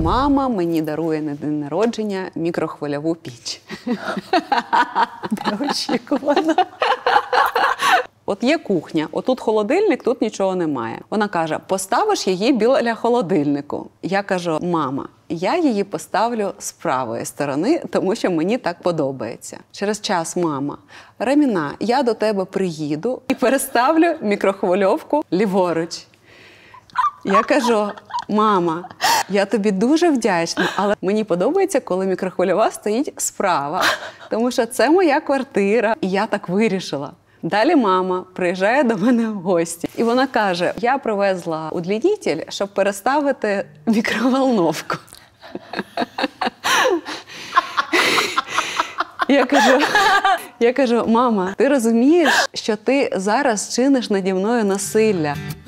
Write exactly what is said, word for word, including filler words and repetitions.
мама мені дарує на день народження мікрохвильову піч. Неочікувано. От є кухня, отут холодильник, тут нічого немає. Вона каже, поставиш її біля холодильнику. Я кажу, мама, я її поставлю з правої сторони, тому що мені так подобається. Через час мама, Раміна, я до тебе приїду і переставлю мікрохвильовку ліворуч. Я кажу, мама, я тобі дуже вдячна, але мені подобається, коли мікрохвильова стоїть справа, тому що це моя квартира, і я так вирішила. Далі мама приїжджає до мене в гості, і вона каже, я привезла удлінитель, щоб переставити мікроволновку. Я кажу, я кажу, мама, ти розумієш, що ти зараз чиниш наді мною насилля?